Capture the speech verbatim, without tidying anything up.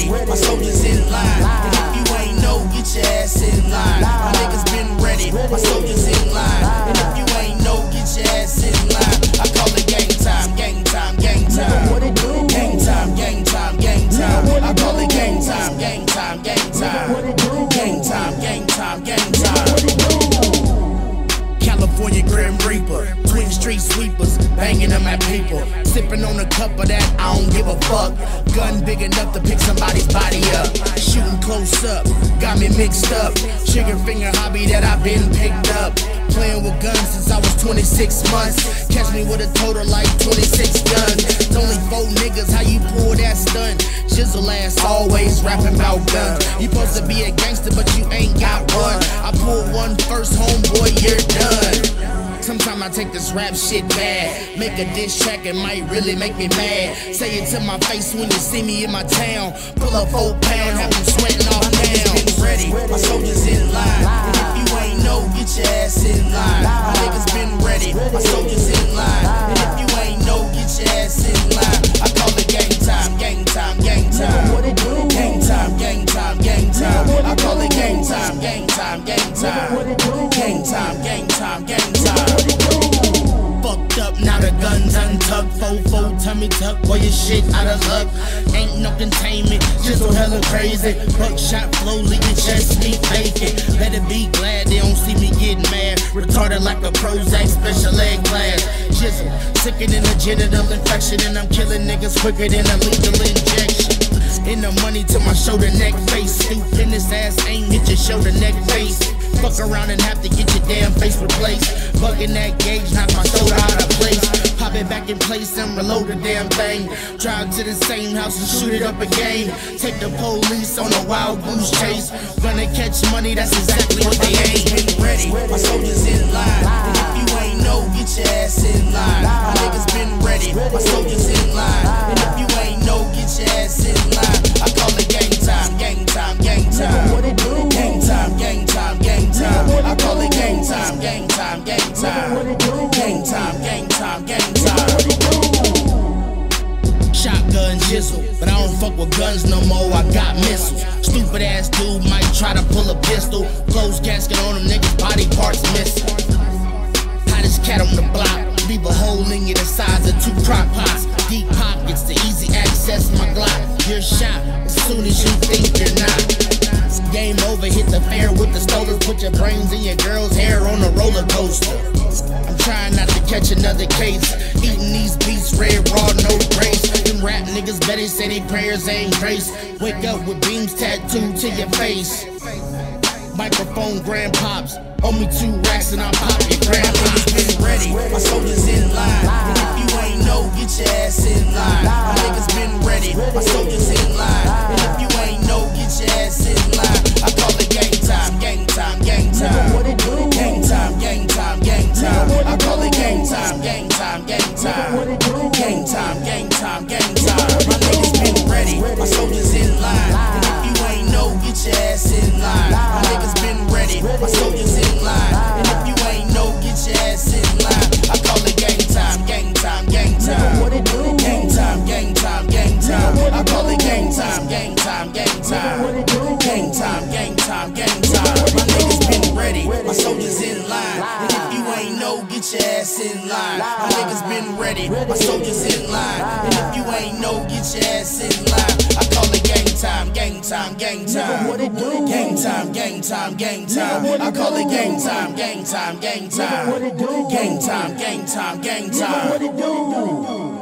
my soldiers in line. And if you ain't know, get your ass in line. My niggas been ready, my soldiers in line. And if you ain't know, get your ass in line. I call it gang time, gang time, gang time. Gang time, gang time, gang time. I call it gang time, gang time, gang time. Gang time, gang time, gang time. California Grim Reaper, twin street sweepers, banging them at people. Sipping on a cup of that, I don't give a fuck. Gun big enough to pick somebody's body up. Shooting close up, got me mixed up. Trigger finger hobby that I've been picked up. Playing with guns since I was twenty-six months. Catch me with a total like twenty-six guns. It's only four niggas, how you pull that stunt? Shizzle ass always rapping about guns. You supposed to be a gangster, but you ain't got one. I pull one first, homeboy, you're done. Sometimes I take this rap shit bad. Make a diss track, it might really make me mad. Say it to my face when you see me in my town. Pull up four pound, have them sweating off down. Been ready, my soldiers in line. And if you ain't know, get your ass in line. My niggas been ready, my soldiers in line. And if you ain't know, get your ass in line. I call it gang time, gang time, gang time. Gang time, gang time, gang time. I call it gang time, gang time, gang time. Gang time, gang time, gang time. Fucked up, now the guns untucked. Fofo, tummy tuck, boy, your shit out of luck. Ain't no containment, just so hella crazy. Buckshot flow, leave your chest, me faking. Better be glad they don't see me getting mad. Retarded like a Prozac, special ed class. Jizzle, sicker than a genital infection. And I'm killing niggas quicker than a lethal injection. In the money to my shoulder, neck, face. Stupid this ass ain't hit your shoulder, neck, face. Fuck around and have to get your damn face replaced. Bugging that gauge, knock my shoulder out of place. Pop it back in place and reload the damn thing. Drive to the same house and shoot it up again. Take the police on a wild goose chase. Gonna catch money, that's exactly what they ain't. Been ready, my soldiers in line. And if you ain't know, get your ass in line. My niggas been ready, my soldiers in line. And if you ain't know, get your ass in line. I call it gang time, gang time, gang time. Gang time, gang time, gang time. I call it gang time, gang time, gang time. Gang time, gang time, gang time. Shotgun jizzle, but I don't fuck with guns no more, I got missiles. Stupid ass dude might try to pull a pistol. Closed casket on them niggas, body parts missing. Hottest cat on the block, leave a hole in you the size of two crock pots. Deep pockets, the easy access my Glock. You're shot as soon as you think you're not. Game over, hit the fair with the strollers. Put your brains in your girl's hair on a roller coaster. I'm trying not to catch another case. Eating these beats, red, raw, no grace. Them rap niggas better say they prayers ain't grace. Wake up with beams tattooed to your face. Microphone grandpops, owe me two racks and I'll pop your grandpops. Been ready, my soldiers in line. And if you ain't know, get your ass in line. My niggas been ready, my soldiers in line. And if you ain't know, get your ass in line. I call it gang time, gang time, gang time. Gang time, gang time, gang time. I call it gang time, gang time, gang time. Gang time, gang time, gang time. My niggas been ready, my soldiers in line. And if you ain't know, get your ass in line. My niggas been ready, my soldiers in line. And if you ain't know, get your ass in line. I call it gang time, gang time, gang time. Gang time, gang time, gang time. I call it gang time, gang time, gang time. Gang time, gang time, gang time. My niggas been ready, my soldiers in line. And if you ain't know, get your ass in line. My niggas been ready, my soldiers in line. And if you ain't know, get your ass in line. I call it gang time, gang time, gang time. Gang time, gang time, gang time. I call it gang time, gang time, gang time. Gang time, gang time, gang time.